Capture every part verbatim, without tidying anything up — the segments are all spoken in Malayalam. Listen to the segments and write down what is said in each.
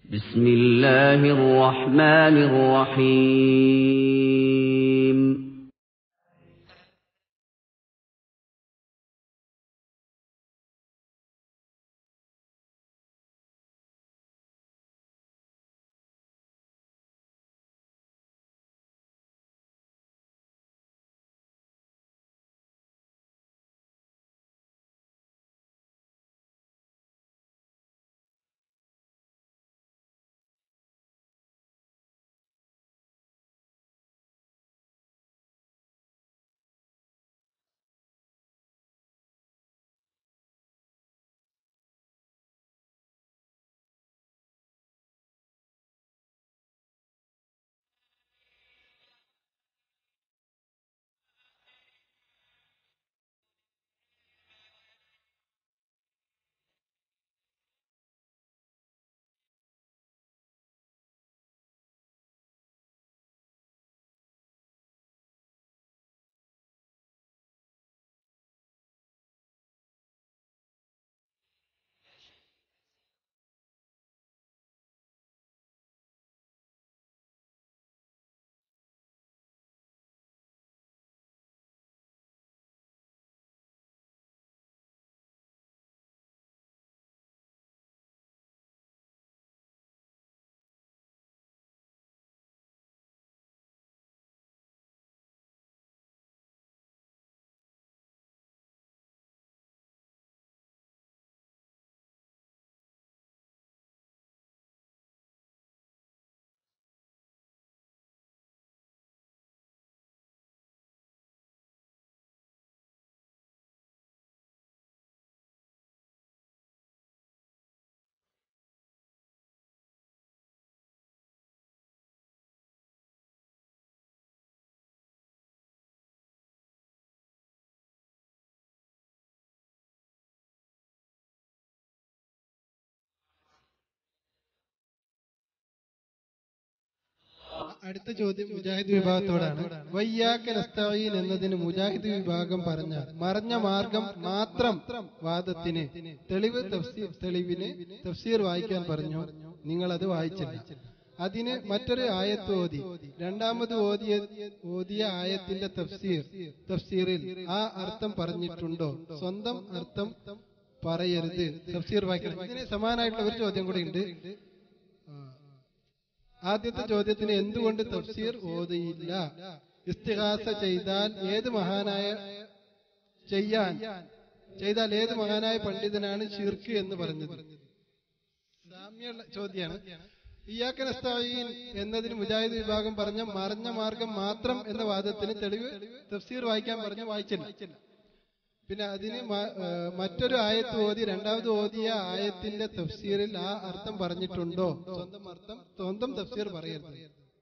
ബിസ്മില്ലാഹിർ റഹ്മാനിർ റഹീം. അടുത്ത ചോദ്യം മുജാഹിദ് വിഭാഗത്തോടാണ്. വയ്യാക നസ്തഈൻ എന്നതിന് മുജാഹിദ് വിഭാഗം പറഞ്ഞ മറഞ്ഞ മാർഗം മാത്രം വാദത്തിന് തെളിവ് തഫ്സീർ തെളിവിന് തഫ്സീർ വായിക്കാൻ പറഞ്ഞു. നിങ്ങൾ അത് വായിച്ചില്ല. അതിന് മറ്റൊരു ആയത്ത് ഓതി. രണ്ടാമത് ഓതിയ ഓതിയ ആയത്തിന്റെ തഫ്സീർ തഫ്സീറിൽ ആ അർത്ഥം പറഞ്ഞിട്ടുണ്ടോ? സ്വന്തം അർത്ഥം പറയരുത്, തഫ്സീർ വായിക്കണം. ഇതിന് സമാനമായിട്ടുള്ള ഒരു ചോദ്യം കൂടി ഉണ്ട്. ആദ്യത്തെ ചോദ്യത്തിന് എന്തുകൊണ്ട് തഫ്സീർ ഓതിയില്ല? ഇസ്തിഗാസ ചെയ്താൽ ഏത് മഹാനായ ചെയ്യാൻ ചെയ്താൽ ഏത് മഹാനായ പണ്ഡിതനാണ് ശിർക്ക് എന്ന് പറഞ്ഞത്? സാമ്യമുള്ള ചോദ്യമാണ്. ഇയ്യാക നസ്തഈൻ എന്നതിന് മുജാഹിദ് വിഭാഗം പറഞ്ഞ മറഞ്ഞ മാർഗം മാത്രം എന്ന വാദത്തിന് തെളിവ് തഫ്സീർ വായിക്കാൻ പറഞ്ഞ വായിച്ചില്ല. പിന്നെ അതിന് മറ്റൊരു ആയത്ത് ഓതി രണ്ടാമത് ഓതിയ ആയത്തിന്റെ തഫ്സീറിൽ ആ അർത്ഥം പറഞ്ഞിട്ടുണ്ടോ? സ്വന്തം അർത്ഥം സ്വന്തം തഫ്സീർ പറയരുത്.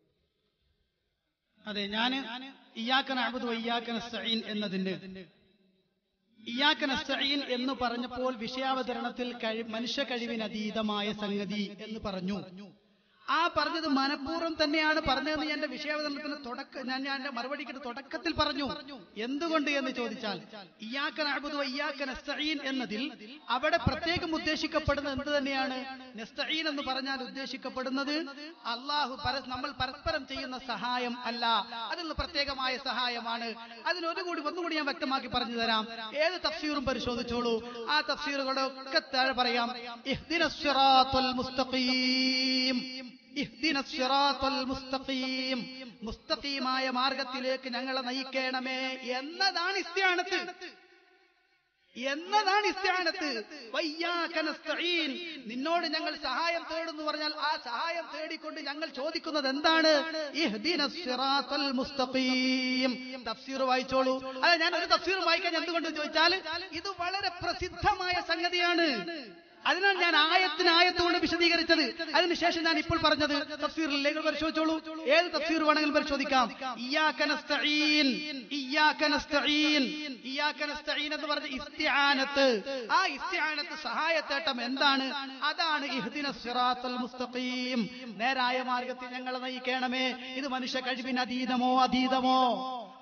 അതെ, ഞാൻ ഇയ്യാക നഅ്ബുദു വ ഇയ്യാക നസ്തഈൻ എന്നതിന് ഇയ്യാക നസ്തഈൻ എന്ന് പറഞ്ഞപ്പോൾ വിഷയാവതരണത്തിൽ മനുഷ്യ കഴിവിനതീതമായ സംഗതി എന്ന് പറഞ്ഞു. ആ പറഞ്ഞത് മനഃപൂർവ്വം തന്നെയാണ് പറഞ്ഞതെന്ന് എന്റെ വിഷയാവതരണത്തിന് തുടക്ക ഞാൻ ഞാൻ എന്റെ മറുപടിക്ക് തുടക്കത്തിൽ പറഞ്ഞു. എന്തുകൊണ്ട് എന്ന് ചോദിച്ചാൽ, ഇയ്യാക നഅ്ബുദു വ ഇയ്യാക നസ്തഈൻ എന്നതിൽ അവിടെ പ്രത്യേകം ഉദ്ദേശിക്കപ്പെടുന്നത് എന്ത് തന്നെയാണ്? നസ്തഈൻ എന്ന് പറഞ്ഞാൽ ഉദ്ദേശിക്കപ്പെടുന്നത് അള്ളാഹു നമ്മൾ പരസ്പരം ചെയ്യുന്ന സഹായം അല്ല, അതിൽ പ്രത്യേകമായ സഹായമാണ്. അതിനൊരുകൂടി ഒന്നുകൂടി ഞാൻ വ്യക്തമാക്കി പറഞ്ഞു തരാം. ഏത് തഫ്സീറും പരിശോധിച്ചോളൂ. ആ തഫ്സീറുകളൊക്കെ താഴെ പറയാം, ഇഹ്ദിനസ് സിറാത്തുൽ മുസ്തഖീം, ഇഹ്ദിനസ് സിറാത്തുൽ മുസ്തഖീം, മുസ്തഖീമായ മാർഗത്തിലേക്ക് ഞങ്ങളെ നയിക്കണമേ എന്നതാണ് ഇസ്തിആനത്ത് എന്നതാണ് ഇസ്തിആനത്ത്. വയ്യാക നസ്തഈൻ, നിന്നോട് ഞങ്ങൾ സഹായം തേടുന്നു പറഞ്ഞാൽ ആ സഹായം തേടിക്കൊണ്ട് ഞങ്ങൾ ചോദിക്കുന്നത് എന്താണ്? ഇഹ്ദിനസ് സിറാത്തുൽ മുസ്തഖീം. തഫ്സീർ വായിച്ചോളൂ. അല്ല, ഞാൻ ഒരു തഫ്സീർ വായിക്കാൻ എന്തുകൊണ്ട് ചോദിച്ചാൽ ഇത് വളരെ പ്രസിദ്ധമായ സംഗതിയാണ്. അതിനാണ് ഞാൻ ആയത്തിന് ആയത്തുകൊണ്ട് വിശദീകരിച്ചത്. അതിനുശേഷം ഞാൻ ഇപ്പോൾ പറഞ്ഞത് തഫ്സീറിലേക്ക് പരിശോധിച്ചോളൂ. ഏത് തഫ്സീർ വേണമെങ്കിലും പരിശോധിക്കാം. ഇയ്യാക നസ്തഈൻ, ഇയ്യാക നസ്തഈൻ, ഇയ്യാക നസ്തഈൻ എന്ന് പറഞ്ഞ ഇസ്തിആനത്ത്, ആ ഇസ്തിആനത്ത് സഹായത്തേട്ടം എന്താണ്? അതാണ് ഇഹ്ദിനസ് സിറാത്തുൽ മുസ്തഖീം, നേരായ മാർഗത്തിൽ ഞങ്ങളെ നയിക്കണമേ. ഇത് മനുഷ്യ കഴിവിന് അതീതമോ അതീതമോ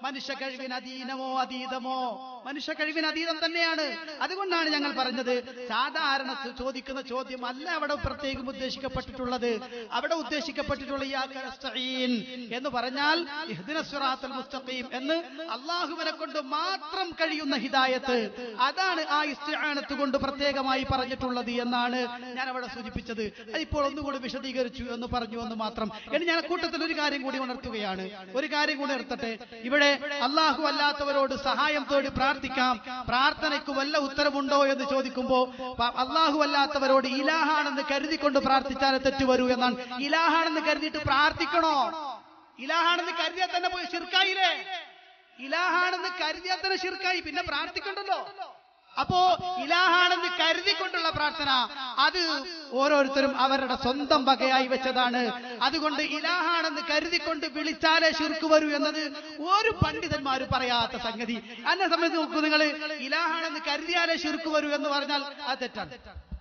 മനുഷ്യ കഴിവിന് അധീനമോ അതീതമോ? മനുഷ്യ കഴിവിന് അതീതം തന്നെയാണ്. അതുകൊണ്ടാണ് ഞങ്ങൾ പറഞ്ഞത് സാധാരണ ചോദിക്കുന്ന ചോദ്യം അല്ല അവിടെ പ്രത്യേകം ഉദ്ദേശിക്കപ്പെട്ടിട്ടുള്ളത്. അവിടെ ഉദ്ദേശിക്കപ്പെട്ടിട്ടുള്ള ഇയ്യാക നസ്തഈൻ എന്ന് പറഞ്ഞാൽ ഇഹ്ദിനസ് സിറാത്തൽ മുസ്തഖീം എന്ന് അല്ലാഹുവിനെ കൊണ്ട് മാത്രം കഴിയുന്ന ഹിദായത്ത്, അതാണ് ആ ഇസ്തിആനത്ത് കൊണ്ട് പ്രത്യേകമായി പറഞ്ഞിട്ടുള്ളത് എന്നാണ് ഞാൻ അവിടെ സൂചിപ്പിച്ചത്. അതിപ്പോൾ ഒന്നുകൂടി വിശദീകരിച്ചു എന്ന് പറഞ്ഞു എന്ന് മാത്രം. ഇനി ഞാൻ കൂട്ടത്തിൽ ഒരു കാര്യം കൂടി ഉണർത്തുകയാണ്. ഒരു കാര്യം കൂടി ഉണർത്തട്ടെ. ഇവിടെ അല്ലാഹു അല്ലാത്തവരോട് സഹായം തേടി പ്രാർത്ഥിക്കാം, പ്രാർത്ഥനയ്ക്ക് വല്ല ഉത്തരവുണ്ടോ എന്ന് ചോദിക്കുമ്പോ അല്ലാഹു അല്ലാത്തവരോട് ഇലാഹാണെന്ന് കരുതിക്കൊണ്ട് പ്രാർത്ഥിച്ചാൽ തെറ്റ് വരൂ എന്നാണ്. ഇലാഹാണെന്ന് കരുതിയിട്ട് പ്രാർത്ഥിക്കണോ? ഇലാഹാണെന്ന് കരുതിയാൽ തന്നെ പോയി ശിർക്കായില്ലേ? ഇലാഹാണെന്ന് കരുതിയാൽ തന്നെ ശിർക്കായി, പിന്നെ പ്രാർത്ഥിക്കണ്ടല്ലോ. അപ്പോ ഇലാഹാണെന്ന് കരുതിക്കൊണ്ടുള്ള പ്രാർത്ഥന അത് ഓരോരുത്തരും അവരുടെ സ്വന്തം വകയായി വെച്ചതാണ്. അതുകൊണ്ട് ഇലാഹാണെന്ന് കരുതിക്കൊണ്ട് വിളിച്ചാലേ ശിർക്ക് വരൂ എന്നത് ഒരു പണ്ഡിതന്മാരും പറയാത്ത സംഗതി. എന്നെ സംബന്ധിച്ച് നോക്കൂ, നിങ്ങൾ ഇലാഹാണെന്ന് കരുതിയാലേ ശിർക്ക് വരൂ എന്ന് പറഞ്ഞാൽ അത് തെറ്റാണ്.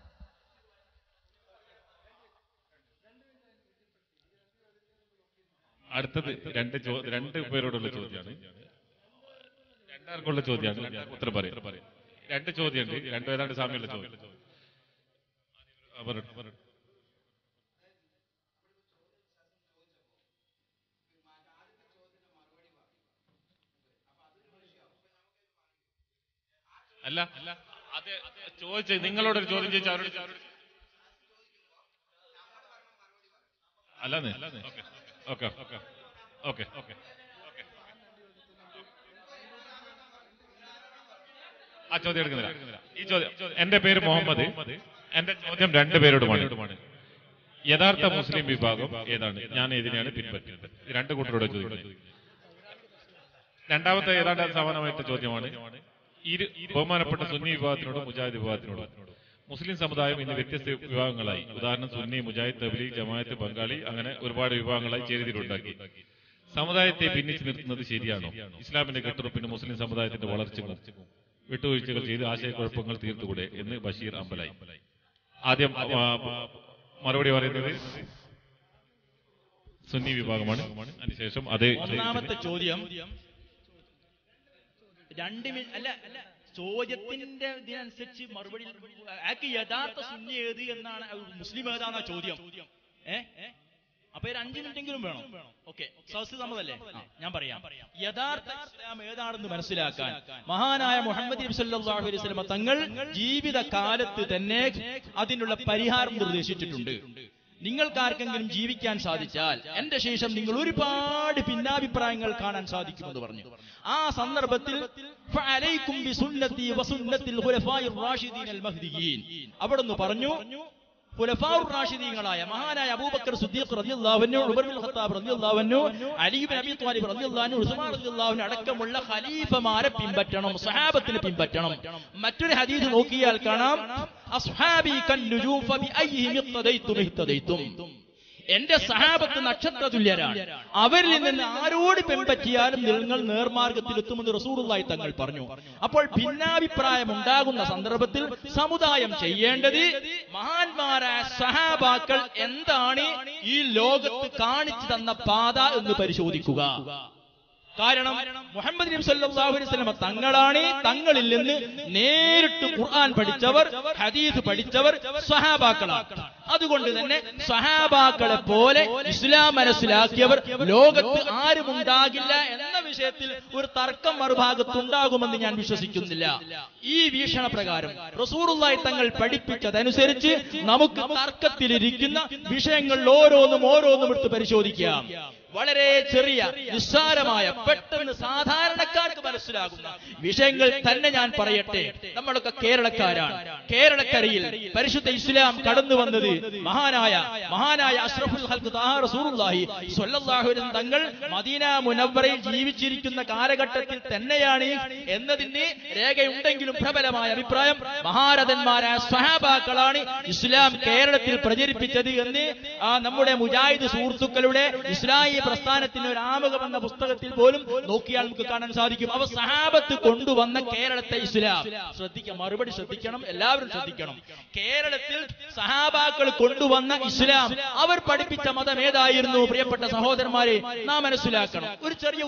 അടുത്തത് രണ്ട് രണ്ട് പേരോടുള്ള ചോദ്യമാണ്. രണ്ടാർക്കുള്ള ചോദ്യമാണ്. ഉത്തരം പറയും. രണ്ട് ചോദ്യമുണ്ട്, രണ്ടു ഏതാണ്ട് സാമ്യമുള്ള ചോദ്യം. അല്ല അത് ചോദിച്ച നിങ്ങളോടൊരു ചോദ്യം ചോദിച്ചാൽ അവരോട് അല്ലാന്ന്. Okay okay okay okay okay ആ ചോദ്യം എടുക്കുന്നില്ല. ഈ ചോദ്യം, എന്റെ പേര് മുഹമ്മദ്. എന്റെ ചോദ്യം രണ്ടു പേരോടുമാണ്. യഥാർത്ഥ മുസ്ലിം വിഭാഗം ഏതാണ്? ഞാൻ ഇതിനെയാണ് പിൻപറ്റുന്നത്. രണ്ടു കൂട്ടരോട് ചോദിക്കുന്നത്. രണ്ടാമത്തെ ഏതാണ്ട് സമാനമായിട്ട് ചോദ്യമാണ്. ഇരു ബഹുമാനപ്പെട്ട സുന്നി വിഭാഗത്തിനോടും മുജാഹിദ് വിഭാഗത്തിനോടും. മുസ്ലിം സമുദായം ഇന്ന് വ്യത്യസ്ത വിഭാഗങ്ങളായി, ഉദാഹരണം സുന്നി, മുജാഹിദ്, തബ്ലീഗ്, ജമാഅത്ത്, ബംഗാളി, അങ്ങനെ ഒരുപാട് വിഭാഗങ്ങളായി ചേരിതിലുണ്ടാക്കി. സമുദായത്തെ ഭിന്നിച്ചു നിർത്തുന്നത് ശരിയാണോ? ഇസ്ലാമിന്റെ കെട്ടുറപ്പിന് മുസ്ലിം സമുദായത്തിന്റെ വളർച്ചക്കും വിട്ടുവീഴ്ചകൾ ചെയ്ത് ആശയക്കുഴപ്പങ്ങൾ തീർത്തുകൂടെ എന്ന് ബഷീർ അമ്പലായി. ആദ്യം മറുപടി പറയുന്നത് സുന്നി വിഭാഗമാണ്. അതിനുശേഷം അതേ ഒന്നാമത്തെ ചോദ്യം രണ്ട് മിനിറ്റ് അല്ല അല്ല ചോദ്യത്തിന്റെ ഇതിനനുസരിച്ച് മറുപടി ആക്ക് യഥാർത്ഥ സുന്നി ഏത് എന്നാണ്, മുസ്ലിം ഏതാന്ന ചോദ്യം. ഏഹ് അപ്പൊ ഒരു അഞ്ചു മിനിറ്റെങ്കിലും വേണം. ഓക്കെ, സൗസ് സമ്മതല്ലേ? ഞാൻ പറയാം. യഥാർത്ഥ ഇസ്ലാം ഏതാണെന്ന് മനസ്സിലാക്കാൻ മഹാനായ മുഹമ്മദ് നബി സല്ലല്ലാഹു അലൈഹി വസല്ലം തങ്ങൾ ജീവിതകാലത്ത് തന്നെ അതിനുള്ള പരിഹാരം നിർദ്ദേശിച്ചിട്ടുണ്ട്. നിങ്ങൾക്കാർക്കെങ്കിലും ജീവിക്കാൻ സാധിച്ചാൽ എന്റെ ശേഷം നിങ്ങൾ ഒരുപാട് ഭിന്നാഭിപ്രായങ്ങൾ കാണാൻ സാധിക്കുമെന്ന് പറഞ്ഞു. ആ സന്ദർഭത്തിൽ ഫഅലൈക്കും ബിസുന്നതി വസുന്നതിൽ ഖുലഫാഇർ റാഷിദീനൽ മഹ്ദിയീൻ അവിടുന്ന് പറഞ്ഞു, ഖുലഫാഉർ റാഷിദീങ്ങളായ മഹാനായ അബൂബക്കർ സിദ്ദീഖ് റളിയല്ലാഹു അൻഹു, ഉമർ ഇബ്നുൽ ഖത്താബ് റളിയല്ലാഹു അൻഹു, അലി ഇബ്നു അബീ ത്വാലിബ് റളിയല്ലാഹു അൻഹു, ഉസ്മാൻ റളിയല്ലാഹു അൻഹു അടക്കമുള്ള ഖലീഫമാരെ പിൻപറ്റണം, സഹാബത്തിനെ പിൻപറ്റണം. മറ്റൊരു ഹദീസ് നോക്കിയാൽ കാണാം, അസ്ഹാബി കന്നുജൂം ഫബിഅയ്യിഹിം ഇഖ്തദൈതും ഇഹ്തദൈതും. എന്റെ സഹാബത്ത് നക്ഷത്ര തുല്യരാണ്, അവരിൽ നിന്ന് ആരോട് പിൻപറ്റിയാലും നിങ്ങൾ നേർമാർഗത്തിലെത്തുമെന്ന് റസൂലുള്ളാഹി തങ്ങൾ പറഞ്ഞു. അപ്പോൾ ഭിന്നാഭിപ്രായം ഉണ്ടാകുന്ന സന്ദർഭത്തിൽ സമുദായം ചെയ്യേണ്ടത് മഹാന്മാരായ സഹാബാക്കൾ എന്താണ് ഈ ലോകത്ത് കാണിച്ചു തന്ന പാത എന്ന് പരിശോധിക്കുക. കാരണം മുഹമ്മദ് നബി സല്ലല്ലാഹു അലൈഹി വസല്ലം തങ്ങളാണ്, തങ്ങളിൽ നിന്ന് നേരിട്ട് ഖുർആൻ പഠിച്ചവർ, ഹദീസ് പഠിച്ചവർ സ്വഹാബാക്കളാണ്. അതുകൊണ്ട് തന്നെ സ്വഹാബാക്കളെ പോലെ ഇസ്ലാം മനസ്സിലാക്കിയവർ ലോകത്ത് ആരുമുണ്ടാകില്ല എന്ന വിഷയത്തിൽ ഒരു തർക്കം മറുഭാഗത്തുണ്ടാകുമെന്ന് ഞാൻ വിശ്വസിക്കുന്നില്ല. ഈ വീക്ഷണ പ്രകാരം റസൂലുള്ളാഹി തങ്ങൾ പഠിപ്പിച്ചതനുസരിച്ച് നമുക്ക് തർക്കത്തിലിരിക്കുന്ന വിഷയങ്ങൾ ഓരോന്നും ഓരോന്നും എടുത്ത് പരിശോധിക്കാം. വളരെ ചെറിയ നിസ്സാരമായ പെട്ടെന്ന് സാധാരണക്കാർക്ക് മനസ്സിലാകുന്ന വിഷയങ്ങൾ തന്നെ ഞാൻ പറയട്ടെ. നമ്മളൊക്കെ കേരളക്കാരാണ്. കേരളക്കരയിൽ പരിശുദ്ധ ഇസ്ലാം കടന്നു വന്നത് മഹാനായ മഹാനായ അഷ്റഫുൽ ഖൽഖ് തആ റസൂലുള്ളാഹി സ്വല്ലല്ലാഹു അലൈഹി വസല്ലം തങ്ങൾ മദീന മുനവ്വറയിൽ ജീവിച്ചിരിക്കുന്ന കാലഘട്ടത്തിൽ തന്നെയാണ് എന്നതിന് രേഖയുണ്ടെങ്കിലും പ്രബലമായ അഭിപ്രായം മഹാരഥന്മാരായ സ്വഹാബാക്കളാണ് ഇസ്ലാം കേരളത്തിൽ പ്രചരിപ്പിച്ചത് എന്ന് ആ നമ്മുടെ മുജാഹിദ് സുഹൃത്തുക്കളുടെ ഇസ്ലാഹി പ്രസ്ഥാനത്തിന് ഒരു ആമുഖം എന്ന പുസ്തകത്തിൽ പോലും നോക്കിയാൽ നമുക്ക് കാണാൻ സാധിക്കും. അവ സഹാബത്ത് കൊണ്ടുവന്ന കേരളത്തെ ഇസ്ലാം ശ്രദ്ധിക്കണം, മറുപടി ശ്രദ്ധിക്കണം, എല്ലാവരും ശ്രദ്ധിക്കണം. കേരളത്തിൽ സഹാബാക്കൾ കൊണ്ടുവന്ന ഇസ്ലാം അവർ പഠിപ്പിച്ച മതം ഏതായിരുന്നു? പ്രിയപ്പെട്ട സഹോദരന്മാരെ, നാം മനസ്സിലാക്കണം. ഒരു ചെറിയ ഉദാഹരണം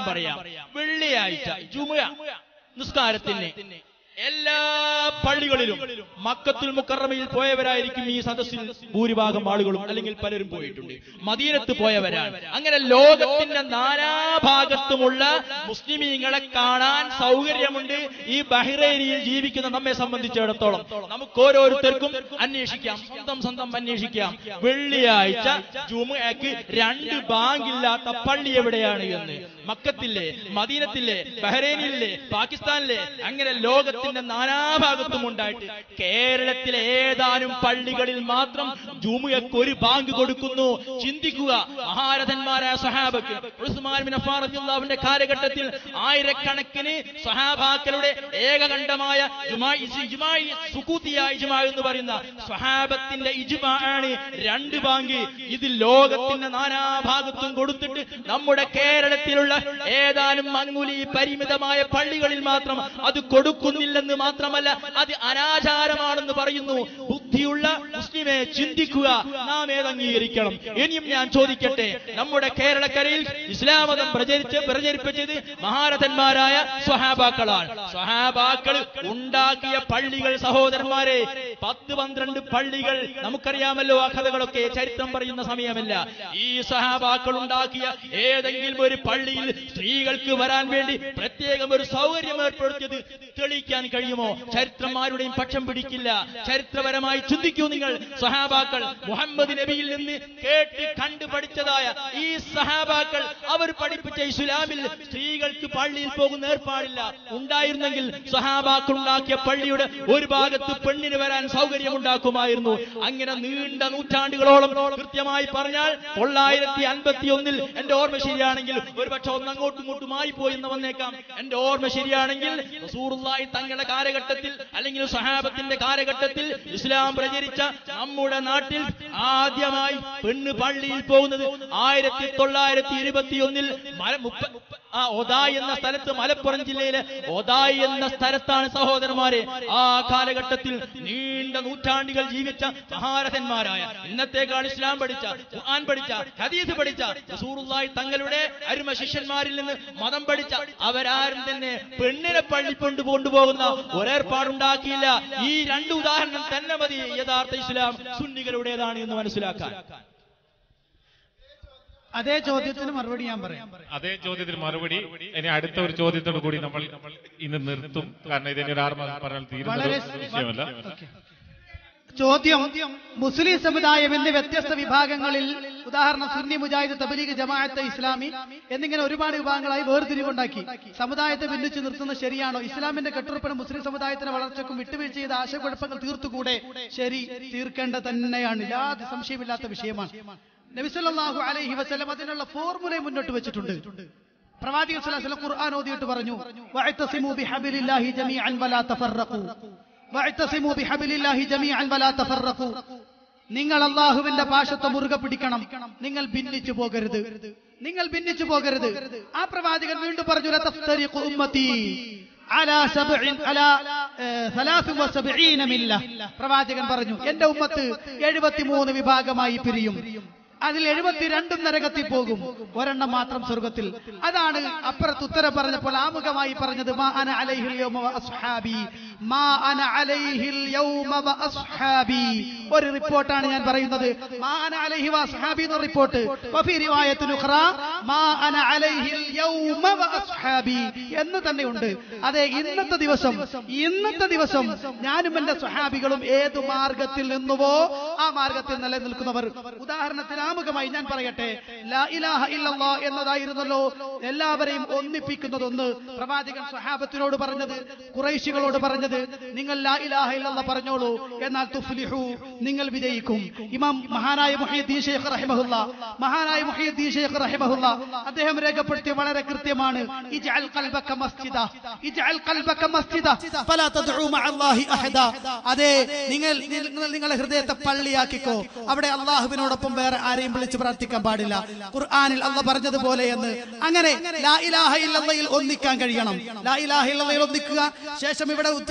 ഉദാഹരണം പറയാം. വെള്ളിയാഴ്ച ജുമുഅ നിസ്കാരത്തിന് എല്ലാ പള്ളികളിലും മക്കത്തുൽ മുക്കറമയിൽ പോയവരായിരിക്കും ഈ സദസ്സിൽ ഭൂരിഭാഗം ആളുകളും, അല്ലെങ്കിൽ പലരും പോയിട്ടുണ്ട്. മദീനത്ത് പോയവരാണ്. അങ്ങനെ ലോകത്തിന്റെ നാനാഭാഗത്തുമുള്ള മുസ്ലിമീങ്ങളെ കാണാൻ സൗകര്യമുണ്ട് ഈ ബഹ്റൈനിൽ ജീവിക്കുന്ന നമ്മെ സംബന്ധിച്ചിടത്തോളം. നമുക്ക് ഓരോരുത്തർക്കും അന്വേഷിക്കാം, സ്വന്തം സ്വന്തം അന്വേഷിക്കാം, വെള്ളിയാഴ്ച ജുമുഅക്ക് രണ്ട് ബാങ്കില്ലാത്ത പള്ളി എവിടെയാണ് എന്ന്. മക്കത്തില്ലേ, മദീനത്തില്ലേ, ബഹ്റൈനിലെ, പാകിസ്ഥാനിലെ, അങ്ങനെ ലോകത്തിന്റെ നാനാഭാഗത്തും ഉണ്ടായിട്ട് കേരളത്തിലെ ഏതാനും പള്ളികളിൽ മാത്രം ജുമുഅക്ക് ഒരു ബാങ്ക് കൊടുക്കുന്നു. ചിന്തിക്കുക, മഹാരഥന്മാരായ സ്വഹാബക്ക് ഉസ്മാൻ ബിൻ അഫ്ഫാൻ റളിയല്ലാഹുവിന്റെ കാലഘട്ടത്തിൽ ആയിരക്കണക്കിന് സ്വഹാബാക്കളുടെ ഏകകണ്ഠമായ ഇജ്മാഇ സുകൂതിയ ഇജ്മാ എന്ന് പറയുന്ന സ്വഹാബത്തിന്റെ ഇജ്മാ ആണ് രണ്ട് ബാങ്ക്. ഇത് ലോകത്തിന്റെ നാനാഭാഗത്തും കൊടുത്തിട്ട് നമ്മുടെ കേരളത്തിലുള്ള ഏതാനും മങ്ങുലി പരിമിതമായ പള്ളികളിൽ മാത്രം അത് കൊടുക്കുന്നില്ല എന്ന് മാത്രമല്ല, അത് അനാചാരമാണെന്ന് പറയുന്നു. ബുദ്ധിയുള്ള മുസ്ലിമെ ചിന്തിക്കുക, നാം ഏത് അംഗീകരിക്കണം? ഇനിയും ഞാൻ ചോദിക്കട്ടെ, നമ്മുടെ കേരളക്കരയിൽ ഇസ്ലാം മതം പ്രചരിച്ച് പ്രചരിപ്പിച്ചത് മഹാരഥന്മാരായ സ്വഹാബാക്കളാണ്. സ്വഹാബാക്കൾ ഉണ്ടാക്കിയ പള്ളികൾ സഹോദരന്മാരെ, പത്ത് പന്ത്രണ്ട് പള്ളികൾ നമുക്കറിയാമല്ലോ. ആ കഥകളൊക്കെ ചരിത്രം പറയുന്ന സമയമല്ല. ഈ സ്വഹാബാക്കൾ ഉണ്ടാക്കിയ ഏതെങ്കിലും ഒരു പള്ളിയിൽ സ്ത്രീകൾക്ക് വരാൻ വേണ്ടി പ്രത്യേകം ഒരു സൗകര്യം ഏർപ്പെടുത്തിയത് തെളിയിക്കാൻ കഴിയുമോ? ചരിത്രന്മാരുടെയും പക്ഷം പിടിക്കില്ല. ചരിത്രപരമായി ചിന്തിക്കൂ നിങ്ങൾ. സഹാബാക്കൾ മുഹമ്മദ് നബിയിൽ നിന്ന് കേട്ട് കണ്ടു പഠിച്ചതായ ഈ സഹാബാക്കൾ അവർ പഠിപ്പിച്ച ഇസ്ലാമിൽ സ്ത്രീകൾക്ക് പള്ളിയിൽ പോകുന്ന ഏർപ്പാടില്ല. ഉണ്ടായിരുന്നെങ്കിൽ സഹാബാക്കൾ ഉണ്ടാക്കിയ പള്ളിയുടെ ഒരു ഭാഗത്ത് പെണ്ണിന് വരാൻ സൗകര്യം ഉണ്ടാക്കുമായിരുന്നു. അങ്ങനെ നീണ്ട നൂറ്റാണ്ടുകളോളം, കൃത്യമായി പറഞ്ഞാൽ തൊള്ളായിരത്തി അൻപത്തി ഒന്നിൽ എന്റെ ഓർമ്മ ശരിയാണെങ്കിൽ, ഒരുപക്ഷെ ഒന്ന് അങ്ങോട്ടും ഇങ്ങോട്ടും മാറിപ്പോയി എന്ന് വന്നേക്കാം, എന്റെ ഓർമ്മ ശരിയാണെങ്കിൽ റസൂലുള്ളാഹി തങ്ങളുടെ കാലഘട്ടത്തിൽ അല്ലെങ്കിൽ സഹാബത്തിന്റെ കാലഘട്ടത്തിൽ ഇസ്ലാം പ്രചരിച്ച നമ്മുടെ നാട്ടിൽ ആദ്യമായി പെണ്ണ് പള്ളിയിൽ പോകുന്നത് ആയിരത്തി തൊള്ളായിരത്തി ഇരുപത്തി ഒന്നിൽ ആ ഒതായി എന്ന സ്ഥലത്ത്, മലപ്പുറം ജില്ലയിലെ ഒതായി എന്ന സ്ഥലത്താണ് സഹോദരന്മാരെ. ആ കാലഘട്ടത്തിൽ നീണ്ട നൂറ്റാണ്ടുകൾ ജീവിച്ച മഹാരഥന്മാരായ, ഇന്നത്തേക്കാൾ ഇസ്ലാം പഠിച്ച, ഖുർആൻ പഠിച്ച, ഹദീസ് പഠിച്ച റസൂലുള്ളാഹി തങ്ങളുടെ അരുമ ശിഷ്യന്മാരിൽ നിന്ന് മതം പഠിച്ച അവരാരും തന്നെ പെണ്ണിനെ പള്ളി കൊണ്ട് കൊണ്ടുപോകുന്ന ഒരേർപ്പാടുണ്ടാക്കിയില്ല. ഈ രണ്ട് ഉദാഹരണം തന്നെ മതി യഥാർത്ഥ ഇസ്ലാം സുന്നികളുടേതാണ് എന്ന് മനസ്സിലാക്കാൻ. അതേ ചോദ്യത്തിന് മറുപടി ഞാൻ പറയാം. അതേ ചോദ്യത്തിന് മറുപടി ഇനി അടുത്ത ഒരു ചോദ്യത്തോട് കൂടി നമ്മൾ ഇന്ന് നിർത്തും. കാരണം ഇതിന് ഒരു ആറ് മാസം പറഞ്ഞാൽ തീരുന്ന വിഷയമല്ല. ചോദ്യം, മുസ്ലിം സമുദായം എന്നീ വ്യത്യസ്ത വിഭാഗങ്ങളിൽ, ഉദാഹരണം സുന്നി, മുജാഹിദ്, തബ്ലീഗ്, ജമാഅത്ത് ഇസ്ലാമി എന്നിങ്ങനെ ഒരുപാട് വിഭാഗങ്ങളായി വേർതിരിവുണ്ടാക്കി സമുദായത്തെ ഭിന്നിച്ച് നിർത്തുന്നത് ശരിയാണോ? ഇസ്ലാമിന്റെ കെട്ടുറപ്പിന് മുസ്ലിം സമുദായത്തിന്റെ വളർച്ചയ്ക്കും വിട്ടുവീഴ്ച ചെയ്ത ആശയക്കുഴപ്പങ്ങൾ തീർത്തുകൂടെ? ശരി, തീർക്കേണ്ട തന്നെയാണ്, യാതൊരു സംശയമില്ലാത്ത വിഷയമാണ്. നബി സല്ലല്ലാഹു അലൈഹി വസല്ലം അതിനുള്ള ഫോർമുല മുന്നോട്ട് വെച്ചിട്ടുണ്ട്. പ്രവാചകൻ സ്വല്ലല്ലാഹു അലൈഹി വസല്ലം ഖുർആൻ ഓതിയിട്ട് പറഞ്ഞു, വഅതസിമു ബിഹബിലില്ലാഹി ജമീഅൻ വലാ തഫറഖു, വഅതസിമു ബിഹബിലില്ലാഹി ജമീഅൻ വലാ തഫറഖു. നിങ്ങൾ അല്ലാഹുവിന്റെ പാശത്തെ മുറുകെ പിടിക്കണം, നിങ്ങൾ ഭിന്നിച്ചു പോകരുത്, നിങ്ങൾ ഭിന്നിച്ചു പോകരുത്. ആ പ്രവാചകൻ വീണ്ടും പറഞ്ഞു, ലതഫ്തരിഖു ഉമ്മത്തി അലാ സബഇൻ അലാ സലാസ വസബഈന മില്ല. പ്രവാചകൻ പറഞ്ഞു, എന്റെ ഉമ്മത്ത് എഴുപത്തിമൂന്ന് വിഭാഗമായി പിരിയും, അതിൽ എഴുപത്തിരണ്ടും നരകത്തിൽ പോകും, ഒരെണ്ണം മാത്രം സ്വർഗത്തിൽ. അതാണ് അപ്പുറത്ത് ഉത്തരം പറഞ്ഞപ്പോൾ ആമുഖമായി പറഞ്ഞത്, മാ അന അലൈഹിൽ യൗമ വ അസ്ഹാബി, മാ അന അലൈഹിൽ യൗമ വ അസ്ഹാബി. ഒരു റിപ്പോർട്ടാണ് ഞാൻ പറയുന്നത്, മാ അന അലൈഹി വ അസ്ഹാബി എന്ന റിപ്പോർട്ട്. വഫീ റിവായത്തുൻ ഉഖ്റാ മാ അന അലൈഹിൽ യൗമ വ അസ്ഹാബി എന്ന് തന്നെയുണ്ട്. അതെ, ഇന്നത്തെ ദിവസം ഇന്നത്തെ ദിവസം ഞാനും എന്റെ സ്വഹാബികളും ഏത് മാർഗത്തിൽ നിന്നുവോ ആ മാർഗത്തിൽ നിലനിൽക്കുന്നവർ. ഉദാഹരണത്തിന് ആമുഖമായി ഞാൻ പറയട്ടെ, ലാ ഇലാഹ ഇല്ലല്ലാഹ് എന്നതായിരുന്നല്ലോ എല്ലാവരെയും ഒന്നിപ്പിക്കുന്നതൊന്ന്. പ്രവാചകൻ സ്വഹാബത്തിനോട് പറഞ്ഞത്, ഖുറൈശികളോട് പറഞ്ഞത്, നിങ്ങൾ ലാ ഇലാഹ ഇല്ലല്ലാഹ് പറഞ്ഞോളൂ, എന്നാൽ തുഫ്ലിഹു, നിങ്ങൾ വിജയിക്കും. ഇമാം മഹാനായ മുഹയ്യിദ്ദീൻ ശൈഖ് റഹിമഹുല്ലാ മഹാനായ മുഹയ്യിദ്ദീൻ ശൈഖ് റഹിമഹുല്ലാ അദ്ദേഹം രേഖപ്പെടുത്തിയ വളരെ കൃത്യമാണ്, ഇജ്അൽ ഖൽബക മസ്ജിദ, ഇജ്അൽ ഖൽബക മസ്ജിദ ഫലാ തദ്ഉ മഅല്ലാഹി അഹദ. അതെ, നിങ്ങൾ നിങ്ങളുടെ ഹൃദയത്തെ പള്ളിയാക്കിക്കോ, അവിടെ അല്ലാഹുവിനോടൊപ്പം വേറെ ആരെയും വിളിച്ച് പ്രാർത്ഥിക്കാൻ പാടില്ല. ഖുർആനിൽ അല്ലാഹ് പറഞ്ഞതുപോലെ എന്ന്. അങ്ങനെ ലാ ഇലാഹ ഇല്ലല്ലാഹയിൽ ഒന്നിക്കാൻ കഴിയണം. ലാ ഇലാഹ ഇല്ലല്ലാഹയിൽ ഒന്നിക്കുക, ശേഷം ഇവിടെ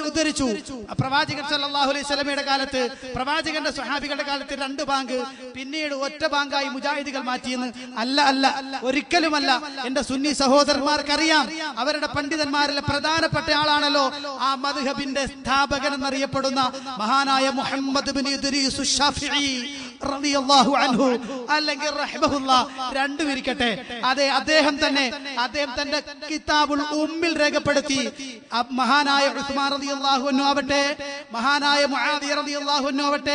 ഉദ്ധരിച്ചു. പ്രവാചകൻ സല്ലല്ലാഹു അലൈഹി വസല്ലമയുടെ കാലത്ത്, പ്രവാചകന്റെ സ്വഹാബികളുടെ കാലത്ത് രണ്ട് ബാങ്ക്, പിന്നീട് ഒറ്റ ബാങ്കായി മുജാഹിദുകൾ മാറ്റിയെന്ന്. അല്ല അല്ല ഒരിക്കലുമല്ല. എന്റെ സുന്നി സഹോദരന്മാർക്കറിയാം, അവരുടെ പണ്ഡിതന്മാരിലെ പ്രധാനപ്പെട്ട ആളാണല്ലോ ആ മദ്ഹബിന്റെ സ്ഥാപകൻ എന്നറിയപ്പെടുന്ന മഹാനായ മുഹമ്മദ് ബിൻ ഇദ്രീസ് ശാഫിഈ റളിയല്ലാഹു അൻഹു, അല്ലെങ്കിൽ റഹിമഹുല്ലാഹ്, രണ്ടും ഇരിക്കട്ടെ. അതെ, അദ്ദേഹം തന്നെ അദ്ദേഹം തന്റെ കിതാബുൽ ഉമ്മിൽ രേഖപ്പെടുത്തി. മഹാനായ ഉസ്മാൻ റളിയല്ലാഹു അൻഹു ആവട്ടെ, മഹാനായ മുആവിയ റളിയല്ലാഹു അൻഹു ആവട്ടെ,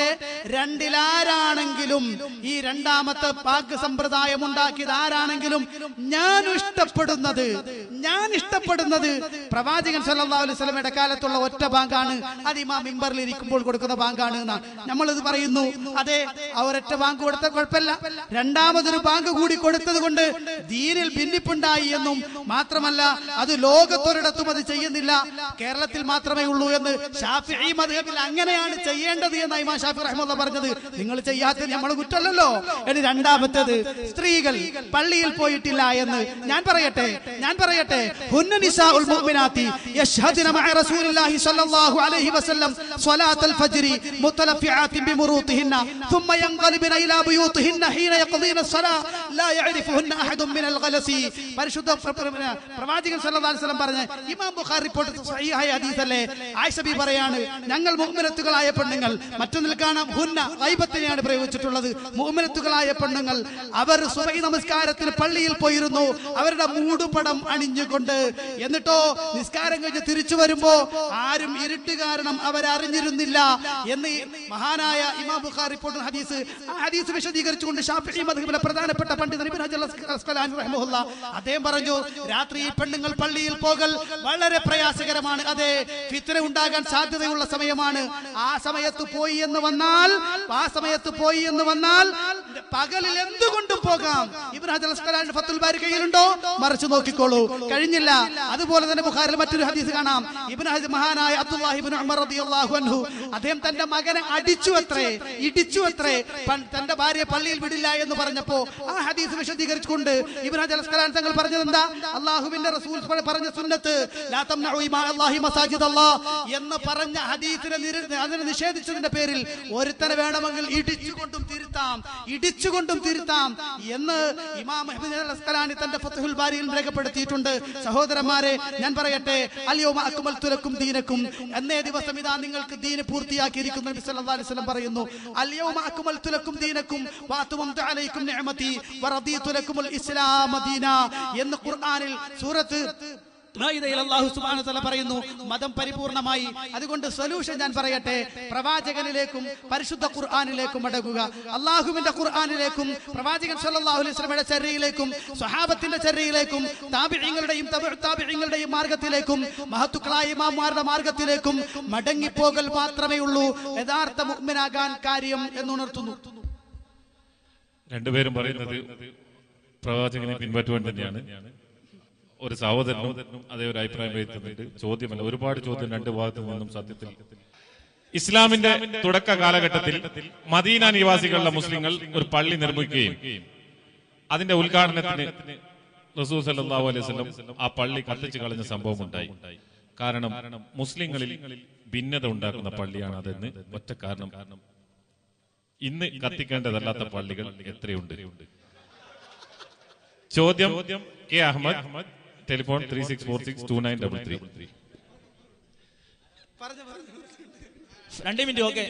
രണ്ടിലാരാണെങ്കിലും ഈ രണ്ടാമത്തെ പാക് സമ്പ്രദായം ഉണ്ടാക്കിയത് ആരാണെങ്കിലും ഞാൻ ഇഷ്ടപ്പെടുന്നത് ഞാൻ ഇഷ്ടപ്പെടുന്നത് പ്രവാചകൻ സല്ലല്ലാഹു അലൈഹി വസല്ലമയുടെ കാലത്തുള്ള ഒറ്റ ബാങ്കാണ്. അത് ഇമാം മിമ്പറിൽ ഇരിക്കുമ്പോൾ കൊടുക്കുന്ന ബാങ്കാണ് എന്നാണ് നമ്മളിത് പറയുന്നു. അതെ, അവരൊറ്റ ബാങ്ക് കൊടുത്ത കുഴപ്പമില്ല. രണ്ടാമതൊരു ബാങ്ക് കൂടി കൊടുത്തത് കൊണ്ട് ദീനിൽ ഭിന്നിപ്പുണ്ടായി എന്നും മാത്രമല്ല അത് ലോകത്തൊരിടത്തും അത് ചെയ്യുന്നില്ല, കേരളത്തിൽ മാത്രമേ ഉള്ളൂ എന്ന് ശാഫിഈ മദ്ഹബിൽ അങ്ങനെയാണ് ചെയ്യേണ്ടത് എന്ന് ഇമാം ശാഫിഈ റഹിമഹുല്ലാഹ് പറഞ്ഞത്. നിങ്ങൾ ചെയ്യാത്തത് നമ്മൾ കുറ്റമല്ലല്ലോ. ഇനി രണ്ടാമത്തേത്, സ്ത്രീകൾ പള്ളിയിൽ പോയിട്ടില്ല എന്ന് ഞാൻ പറയട്ടെ ഞാൻ പറയട്ടെ ഹുന്ന നിസാഉൽ മുഅ്മിനാത്തി യശ്ഹദുന മഅ റസൂലില്ലാഹി സ്വല്ലല്ലാഹു അലൈഹി വസല്ലം സ്വലാത്തുൽ ഫജ്രി മുതലഫിആത്തിൻ ബിമുറൂതിഹിന്ന ثم ينقلبن الى بيوتهن حين يقضين الصلاه لا يعرفهن احد من الغلس. പരിശുദ്ധ പ്രവാചകൻ സല്ലല്ലാഹു അലൈഹി വസല്ലം പറഞ്ഞ ഇമാം ബുഖാരി റിപ്പോർട്ട് സഹീഹായ ഹദീസ് അല്ലേ. ആയിഷ ബി പറയാണ്, ഞങ്ങൾ മുഅ്മിനത്തുകളായ പെണ്ണുങ്ങൾ, മറ്റൊന്നിൽ കാണാം ഹുന്ന ഗൈബത്തിനെയാണ് പ്രയോഗിച്ചിട്ടുള്ളത്, മുഅ്മിനത്തുകളായ പെണ്ണുങ്ങൾ അവർ സുബഹി നമസ്കാരത്തിന് പള്ളിയിൽ പോയിരുന്നു, അവരുടെ മൂടുപടം അണിഞ്ഞുകൊണ്ട്. എന്നിട്ടോ നിസ്കാരം കഴിഞ്ഞ് തിരിച്ചു വരുമ്പോ ആരും ഇരുട്ട് കാരണം അവരറിഞ്ഞിരുന്നില്ല എന്ന് മഹാനായ ഇമാം ബുഖാരി റിപ്പോർട്ട് ഹദീസ്. ആ ഹദീസ് വിശദീകരിച്ചുകൊണ്ട് ശാഫിഈ മദ്ഹബിലെ പ്രധാനപ്പെട്ട പണ്ഡിതൻ ഇബ്നു ഹജർ അസ്ഖലാനി റഹിമഹുല്ലാഹ് അദ്ദേഹം പറഞ്ഞു, രാത്രി പെണ്ണുങ്ങൾ പള്ളിയിൽ പോകൽ വളരെ പ്രയാസകരമാണ്. അതെ, ഫിത്ന ഉണ്ടാകാൻ സാധ്യതയുള്ള സമയമാണ്. ആ സമയത്ത് പോയി എന്ന് വന്നാൽ ആ സമയത്ത് പോയി എന്ന് വന്നാൽ പകലിൽ എന്തുകൊണ്ടും പോകാം. ഇബ്നു ഹജർ അസ്ഖലാനി ഫത്തുൽ ബാരി കയ്യിലുണ്ടോ? മറിച്ച് നോക്കിക്കോളൂ. കഴിഞ്ഞില്ല. അതുപോലെ തന്നെ ബുഖാരിയിൽ മറ്റൊരു ഹദീസ് കാണാം. ഇബ്നു ഹജർ മഹാനായ അബ്ദുല്ലാഹി ഇബ്നു ഉമർ റളിയല്ലാഹു അൻഹു അദ്ദേഹം തന്റെ മകനെ അടിച്ചു അത്രേ, ഇടിച്ചു അത്രേ, തന്റെ ഭാര്യയെ പള്ളിയിൽ വിടില്ല എന്ന് പറഞ്ഞപ്പോ ആ ഹദീസ് വിശദീകരിച്ചുകൊണ്ട് ഇബ്നു ഹജർ അസ്ഖലാനി തങ്ങൾ പറഞ്ഞത് എന്താ? അല്ലാഹുവിന്റെ റസൂൽ പറഞ്ഞ സുന്നത്ത് ലാ തംനഉ ഇമാ അല്ലാഹി മസാജിദല്ലാഹ് എന്ന് പറഞ്ഞ ഹദീസിനെ അതിനെ നിഷേധിച്ചതിന്റെ പേരിൽ ഒരുത്തനെ വേണമെങ്കിൽ ഇടിച്ചുകൊണ്ടും തിരുത്താം ഇടിച്ചുകൊണ്ടും തിരുത്താം എന്ന് ഇമാം ഇബ്നു ഹജർ അസ്ഖലാനി തന്റെ ഫത്ഹുൽ ബാരിയിൽ രേഖപ്പെടുത്തിയിട്ടുണ്ട്. സഹോദരന്മാരെ, ഞാൻ പറയട്ടെ, അൽയൗമ അക്മൽതു ലക്കും ദീനക്കും, എന്നേ ദിവസം ഇതാ നിങ്ങൾക്ക് ദീൻ പൂർത്തിയാക്കിയിരിക്കുന്നു. നബി സല്ലല്ലാഹു അലൈഹി വസല്ലം പറയുന്നു, അൽയൗമ അക്മൽതു ലക്കും ദീനക്കും വഅത്മംതു അലൈക്കും നിഅമതി വറദീതു ലക്കുമുൽ ഇസ്ലാമ ദീന എന്ന് ഖുർആനിൽ സൂറത്ത് അല്ലാഹു സുബ്ഹാനഹു വ തആല പറയുന്നു, മതം പരിപൂർണമായി. അതുകൊണ്ട് സൊല്യൂഷൻ ഞാൻ പറയട്ടെ, പ്രവാചകനിലേക്കും പരിശുദ്ധ ഖുർആനിലേക്കും മടങ്ങുക. അള്ളാഹുവിന്റെ ഖുർആനിലേക്കും പ്രവാചകൻ സല്ലല്ലാഹു അലൈഹി വസല്ലമയുടെ ചര്യയിലേക്കും സ്വഹാബത്തിന്റെ ചര്യയിലേക്കും താബിഈങ്ങളുടെയും തബഉ താബിഈങ്ങളുടെയും മാർഗത്തിലേക്കും മഹത്തുക്കളായ ഇമാമുമാരുടെ മാർഗത്തിലേക്കും മടങ്ങിപ്പോകൽ മാത്രമേ ഉള്ളൂ യഥാർത്ഥ മുഅ്മിനാകാൻ കാര്യം എന്നുണർത്തുന്നു. രണ്ടുപേരും പറയുന്നത് പ്രവാചകനെ പിൻപറ്റുവാൻ തന്നെയാണ്. ഒരു സഹോദരനും അതേ ഒരു അഭിപ്രായം വരുത്തുന്നുണ്ട്. ചോദ്യമല്ല, ഒരുപാട് ചോദ്യം രണ്ട് ഭാഗത്തു നിന്നും. സത്യത്തിൽ ഇസ്ലാമിന്റെ തുടക്ക കാലഘട്ടത്തിൽ മദീന നിവാസികളുടെ മുസ്ലിങ്ങൾ ഒരു പള്ളി നിർമ്മിക്കുകയും അതിന്റെ ഉദ്ഘാടനത്തിന് റസൂൽ സല്ലല്ലാഹു അലൈഹി വസല്ലം ആ പള്ളി കത്തിച്ചു കളഞ്ഞ സംഭവം ഉണ്ടായി. കാരണം മുസ്ലിങ്ങളിൽ ഭിന്നത ഉണ്ടാക്കുന്ന പള്ളിയാണ് അതെന്ന് ഒറ്റ കാരണം. ഇന്ന് കത്തിക്കേണ്ടതല്ലാത്ത പള്ളികൾ എത്രയുണ്ട്? ചോദ്യം K Ahmed, telephone three six four six two nine double three. രണ്ട് മിനിറ്റ്. ഓക്കെ,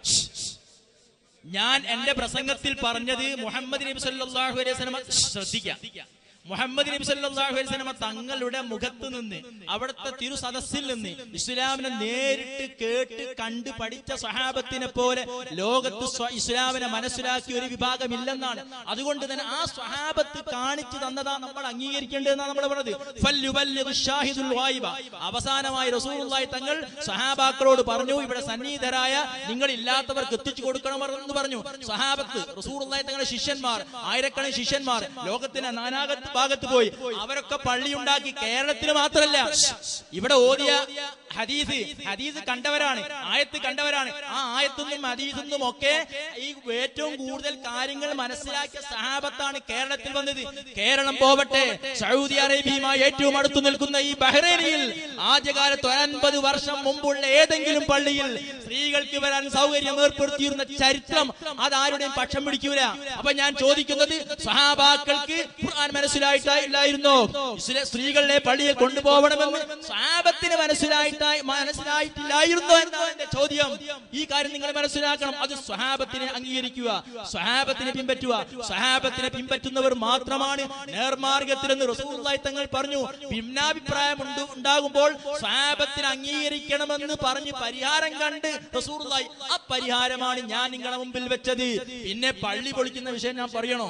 ഞാൻ എന്റെ പ്രസംഗത്തിൽ പറഞ്ഞത് മുഹമ്മദ് നബി സല്ലല്ലാഹു അലൈഹി വസല്ലം ശ്രദ്ധിക്കാം. മുഹമ്മദ് നബി സല്ലല്ലാഹു അലൈഹി വസല്ലം തങ്ങളുടെ മുഖത്ത് നിന്ന്, അവിടുത്തെ തിരു സദസ്സിൽ നിന്ന് ഇസ്ലാമിനെ നേരിട്ട് കേട്ട് കണ്ട് പഠിച്ച സ്വഹാബത്തിനെ പോലെ ലോകത്ത് ഇസ്ലാമിനെ മനസ്സിലാക്കിയ ഒരു വിഭാഗമില്ലെന്നാണ്. അതുകൊണ്ട് തന്നെ ആ സ്വഹാബത്ത് കാണിച്ചു തന്നതാ നമ്മൾ അംഗീകരിക്കേണ്ടതെന്നാണ് നമ്മൾ പറഞ്ഞത്. അവസാനമായി റസൂലുള്ളാഹി തങ്ങൾ സ്വഹാബാക്കളോട് പറഞ്ഞു, ഇവിടെ സന്നിഹിതരായ നിങ്ങൾ ഇല്ലാത്തവർക്ക് എത്തിച്ചു കൊടുക്കണമെന്ന് പറഞ്ഞു. സ്വഹാബത്ത് റസൂലുള്ളാഹി തങ്ങളുടെ ശിഷ്യന്മാർ, ആയിരക്കണക്കിന് ശിഷ്യന്മാർ ലോകത്തിന്റെ നാനാകത്ത് ഭാഗത്ത് പോയി. അവരൊക്കെ പള്ളി ഉണ്ടാക്കി. കേരളത്തിൽ മാത്രമല്ല, ഇവിടെ ഓതിയ ഹദീസ് ഹദീസ് കണ്ടവരാണ്, ആയത്ത് കണ്ടവരാണ്. ആ ആയത്തുനിന്നും ഹദീസിന്നും ഒക്കെ ഈ ഏറ്റവും കൂടുതൽ കാര്യങ്ങൾ മനസ്സിലാക്കിയ സഹാബത്താണ് കേരളത്തിൽ വന്നത്. കേരളം പോവട്ടെ, സൗദി അറേബ്യയുമായി ഏറ്റവും അടുത്തു നിൽക്കുന്ന ഈ ബഹ്റൈനിൽ ആദ്യകാലത്ത് അൻപത് വർഷം മുമ്പുള്ള ഏതെങ്കിലും പള്ളിയിൽ സ്ത്രീകൾക്ക് വരാൻ സൗകര്യം ഏർപ്പെടുത്തിയിരുന്ന ചരിത്രം അതാരുടെയും പക്ഷം പിടിക്കൂല. അപ്പൊ ഞാൻ ചോദിക്കുന്നത്, സഹാബാക്കൾക്ക് ഖുർആൻ മനസ്സിലായിട്ടായില്ലായിരുന്നോ സ്ത്രീകളെ പള്ളിയിൽ കൊണ്ടുപോകണമെന്ന്? സഹാബത്തിന് മനസ്സിലായിട്ടായി മനസ്സിലായിട്ടില്ലായിരുന്നോ എന്നാണ് എന്റെ ചോദ്യം. ഈ കാര്യം നിങ്ങൾ മനസ്സിലാക്കണം. അത് സ്വഹാബത്തിനെ അംഗീകരിക്കുക, സ്വഹാബത്തിനെ പിൻപറ്റുക. സ്വഹാബത്തിനെ പിൻപറ്റുന്നവർ മാത്രമാണ് നേർമാർഗത്തിലെന്ന് റസൂലുള്ളാഹി തങ്ങൾ പറഞ്ഞു. ഭിന്നാഭിപ്രായം ഉണ്ടാകുമ്പോൾ സ്വഹാബത്തിനെ അംഗീകരിക്കണമെന്ന് പറഞ്ഞ് പരിഹാരം കണ്ട് റസൂലുള്ളാഹി ആ പരിഹാരമാണ് ഞാൻ നിങ്ങളുടെ മുമ്പിൽ വെച്ചത്. പിന്നെ പള്ളി പൊളിക്കുന്ന വിഷയം ഞാൻ പറയണോ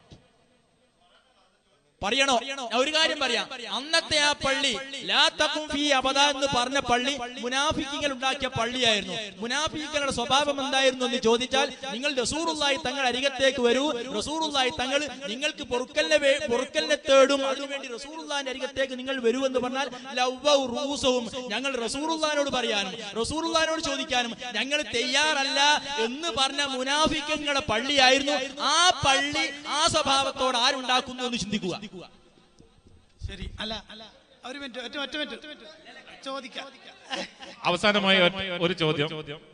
പറയണോ ഒരു കാര്യം പറയാം. അന്നത്തെ ആ പള്ളി ലാ തഖും ഫീ അബദ എന്ന് പറഞ്ഞ പള്ളി മുനാഫിക്കുകൾ ഉണ്ടാക്കിയ പള്ളിയായിരുന്നു. മുനാഫിക്കുകളുടെ സ്വഭാവം എന്തായിരുന്നു എന്ന് ചോദിച്ചാൽ, നിങ്ങൾ റസൂലുള്ളാഹി തങ്ങൾ അരികത്തേക്ക് വരൂ, റസൂലുള്ളാഹി തങ്ങൾ നിങ്ങൾക്ക് പൊറുക്കലിനെ പൊറുക്കലിനെ തേടും, അതിനുവേണ്ടി റസൂലുള്ളാഹിന്റെ അരികത്തേക്ക് നിങ്ങൾ വരൂ എന്ന് പറഞ്ഞാൽ ലവ്വൗ റൂസവും, ഞങ്ങൾ റസൂലുള്ളാഹിനോട് പറയാനും റസൂലുള്ളാഹിനോട് ചോദിക്കാനും ഞങ്ങൾ തയ്യാറല്ല എന്ന് പറഞ്ഞ മുനാഫിക്കുകളുടെ പള്ളിയായിരുന്നു. ആ പള്ളി ആ സ്വഭാവത്തോട് ആരുണ്ടാക്കുന്നു എന്ന് ചിന്തിക്കുക. ശരി, അല്ല അല്ല ഒരു മിനിറ്റ് ഒറ്റ ഒറ്റ മിനിറ്റ് ചോദിക്കാം. അവസാനമായി ഒരു ചോദ്യം.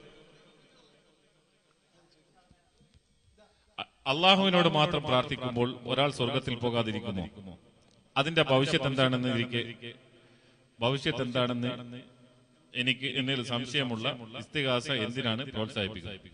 അള്ളാഹുവിനോട് മാത്രം പ്രാർത്ഥിക്കുമ്പോൾ ഒരാൾ സ്വർഗത്തിൽ പോകാതിരിക്കുമോ? അതിന്റെ ഭവിഷ്യത്ത് എന്താണെന്ന് എനിക്ക് ഭവിഷ്യത്ത് എന്താണെന്ന് എനിക്ക് എന്നിൽ സംശയമുള്ള ഇസ്തിഗാസ എന്തിനാണ് പ്രോത്സാഹിപ്പിക്കുന്നത്?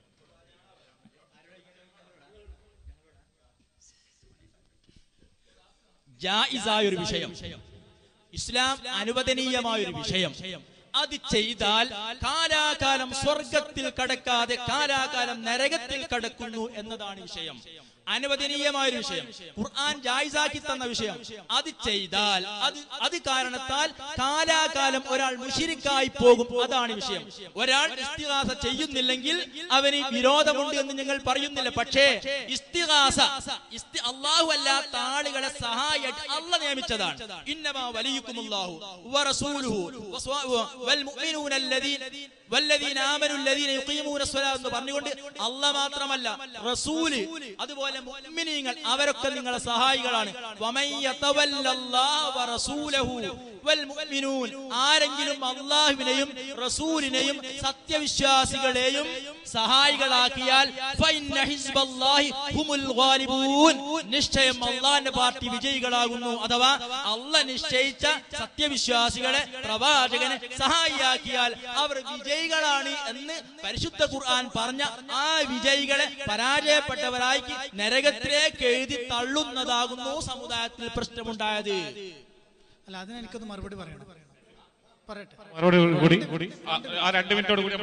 ജായിസായ ഒരു വിഷയം, ഇസ്ലാം അനുവദനീയമായ ഒരു വിഷയം. അത് ചെയ്താൽ കാലാകാലം സ്വർഗത്തിൽ കടക്കാതെ കാലാകാലം നരകത്തിൽ കടക്കുന്നു എന്നതാണ് വിഷയം. അനുവദനീയമായൊരു വിഷയം, ഖുർആൻ ജായിസാക്കി തന്ന വിഷയം. അത് ചെയ്താൽ അത് അത് കാരണത്താൽ കാലാകാലം ഒരാൾ മുശ്രിക്കായി പോകും, അതാണ് വിഷയം. ഒരാൾ ഇസ്തിഗാസ ചെയ്യുന്നില്ലെങ്കിൽ അവന് വിരോധമുണ്ട് എന്ന് ഞങ്ങൾ പറയുന്നില്ല. പക്ഷേ ഇസ്തിഗാസ അല്ലാഹു അല്ലാത്ത ആളുകളെ സഹായിയായിട്ട് അല്ലാഹു നിയമിച്ചതാണ്. ഇന്നമാ വലിയുക്കുമുല്ലാഹു വറസൂലുഹു വൽ മുഅ്മിനൂന അല്ലദീന വല്ലദീന ആമനു അല്ലദീന യുഖീമൂന സ്വലാത്ത് എന്ന് പറഞ്ഞുകൊണ്ട് അല്ലാഹ് മാത്രമല്ല റസൂൽ അതുപോലെ മുഅ്മിനീങ്ങൾ അവരൊക്കെ നിങ്ങളുടെ സഹായികളാണ്. വമൻ യതവല്ലല്ലാഹ വറസൂലഹു വൽ മുഅ്മിനൂൻ, ആരെങ്കിലും അല്ലാഹുവിനെയും റസൂലിനെയും സത്യവിശ്വാസികളെയും സഹായികളാക്കിയാൽ ഫഇന്ന ഹിസ്ബല്ലാഹി ഹുമുൽ ഗാലിബൂൻ, നിശ്ചയം അല്ലാഹുവിന്റെ പാർട്ടി വിജയികളാകുന്നു. അഥവാ അല്ലാഹ് നിശ്ചയിച്ച സത്യവിശ്വാസികളെ പ്രവാചകനെ സഹായിയാക്കിയാൽ അവർ വിജയികളാണ് എന്ന് പരിശുദ്ധ ഖുർആൻ പറഞ്ഞ ആ വിജയികളെ പരാജയപ്പെട്ടവരായി നരകത്തിലേക്ക് എഴുതി തള്ളുന്നതാകുന്നു സമുദായത്തിൽ പ്രശ്നമുണ്ടായത്. അല്ല, അതിന് എനിക്കൊന്ന് മറുപടി പറയണം. പറയട്ടെ, മറുപടി കൂടി ആ രണ്ട് മിനിറ്റോട് കൂടി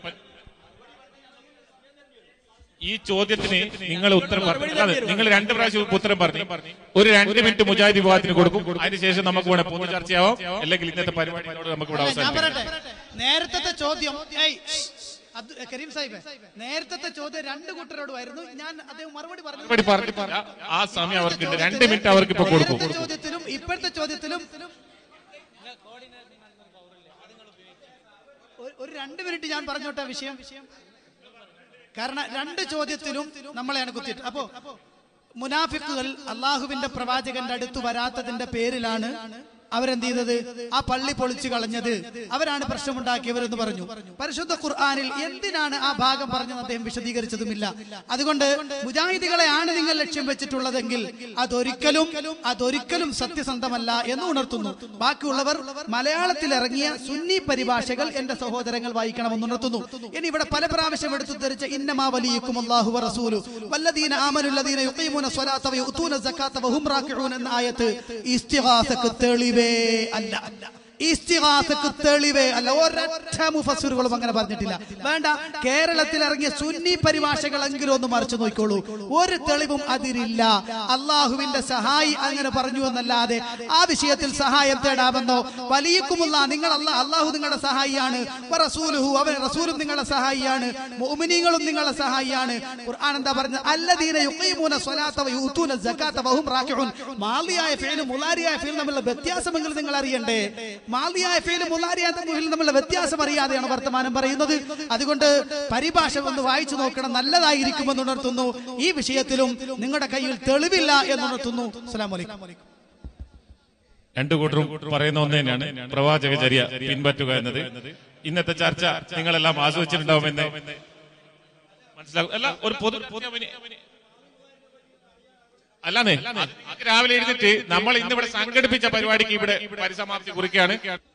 ഈ ചോദ്യത്തിന് നിങ്ങൾ ഉത്തരം പറഞ്ഞു. നിങ്ങൾ രണ്ട് പ്രാവശ്യം ഉത്തരം പറഞ്ഞു. ഒരു രണ്ട് മിനിറ്റ് മുജാഹിദ് വിഭാഗത്തിന് കൊടുക്കും. അതിനുശേഷം നമുക്ക് ഇവിടെ പൊതു ചർച്ചയാവാം, അല്ലെങ്കിൽ ഇന്നത്തെ പരിപാടിയോട് നമുക്ക് ഇവിടെ അവസാനിപ്പിക്കാം. നേരത്തെ ചോദ്യം കരീം സാഹിബ്, നേരത്തെ ചോദ്യം രണ്ട് കൂട്ടരോടുമായിരുന്നു. ഞാൻ അദ്ദേഹം മറുപടി പറഞ്ഞു. ആ സമയം അവർക്ക് രണ്ട് മിനിറ്റ് അവർക്ക് ഇപ്പൊ കൊടുക്കും. ചോദ്യത്തിലും ഇപ്പോഴത്തെ ചോദ്യത്തിലും ഒരു രണ്ട് മിനിറ്റ് ഞാൻ പറഞ്ഞോട്ടെ വിഷയം. കാരണം രണ്ട് ചോദ്യത്തിലും നമ്മളെയാണ് കുത്തിയിട്ട്. അപ്പോ മുനാഫിക്കുകൾ അള്ളാഹുവിന്റെ പ്രവാചകന്റെ അടുത്ത് വരാത്തതിന്റെ പേരിലാണ് അവരെന്ത് ചെയ്തത്? ആ പള്ളി പൊളിച്ചു കളഞ്ഞത്. അവരാണ് പ്രശ്നമുണ്ടാക്കിയവരെന്ന് പറഞ്ഞു. പരിശുദ്ധ ഖുർആനിൽ എന്തിനാണ് ആ ഭാഗം പറഞ്ഞത് അദ്ദേഹം വിശദീകരിച്ചതുമില്ല. അതുകൊണ്ട് മുജാഹിദികളെ ആണ് നിങ്ങൾ ലക്ഷ്യം വെച്ചിട്ടുള്ളതെങ്കിൽ അതൊരിക്കലും അതൊരിക്കലും സത്യസന്ധമല്ല എന്ന് ഉണർത്തുന്നു. ബാക്കിയുള്ളവർ മലയാളത്തിൽ ഇറങ്ങിയ സുന്നി പരിഭാഷകൾ എന്റെ സഹോദരങ്ങൾ വായിക്കണമെന്ന് ഉണർത്തുന്നു. ഇനി ഇവിടെ പല പ്രാവശ്യം എടുത്തു ധരിച്ച ഇന്നമാ വലിയക്കും അല്ലാഹു വറസൂലു വല്ലദീന ആമനുല്ലദീന യുഖീമൂന സ്വലാത്ത വയുതൂന സകാത്ത വഹും റാക്കിഊൻ എന്ന ആയത്ത് ഇസ്തിഗാസക്ക് തെളിവേ അല്ല. ഇസ്തിഗാസക്ക് തെളിവേ അല്ല. ഒരൊറ്റ മുഫസ്സിറുകളും അങ്ങനെ പറഞ്ഞിട്ടില്ല. വേണ്ട, കേരളത്തിൽ ഇറങ്ങിയ സുന്നി പരിഭാഷകളെങ്കിലും ഒന്ന് മറിച്ചു നോക്കിക്കോളൂ. ഒരു തെളിവും അതിരില്ല. അള്ളാഹുവിന്റെ സഹായി അങ്ങനെ പറഞ്ഞു എന്നല്ലാതെ ആ വിഷയത്തിൽ സഹായം തേടാമെന്നോ വലിയക്കുമുള്ള നിങ്ങൾ അല്ലാ അള്ളാഹു നിങ്ങളുടെ സഹായിയാണ്, റസൂലുഹു അവൻ റസൂലും നിങ്ങളുടെ സഹായിയാണ്, മുഅ്മിനീങ്ങളും നിങ്ങളുടെ സഹായിയാണ്. ഖുർആൻ എന്താ പറഞ്ഞത്? അല്ലദീന യുഖീമൂന സ്വലാത്ത വയൂതൂന സകാത്ത വഹും റാകിഊൻ. മാളിയായ ഫീലും മുലാരിയായ ഫീലും തമ്മിലുള്ള വ്യത്യാസമെങ്കിലും നിങ്ങൾ അറിയണ്ടേ? മാളിയായ ഫീലും മുലാരിയായ ഫീലും തമ്മിലുള്ള വ്യത്യാസം അറിയാതെയാണ് വർത്തമാനം പറയുന്നത്. അതുകൊണ്ട് പരിഭാഷ ഒന്ന് വായിച്ചു നോക്കണം, നല്ലതായിരിക്കുമെന്ന് ഉണർത്തുന്നു. ഈ വിഷയത്തിലും നിങ്ങളുടെ കയ്യിൽ തെളിവില്ല എന്നുണർത്തുന്നു. അസ്സലാമു അലൈക്കും. രണ്ടു കൂട്ടരും പറയുന്ന ഒന്ന് തന്നെയാണ്, പ്രവാചകചര്യ പിൻപറ്റുക എന്നത്. ഇന്നത്തെ ചർച്ച നിങ്ങളെല്ലാം ആസ്വദിച്ചിട്ടുണ്ടാവുമെന്ന് മനസ്സിലാക്കും. അല്ല, ഒരു പൊതു അല്ലാന്നേ രാവിലെ എഴുന്നിട്ട് നമ്മൾ ഇന്നിവിടെ സംഘടിപ്പിച്ച പരിപാടിക്ക് ഇവിടെ പരിസമാപ്തി കുറിക്കുകയാണ്.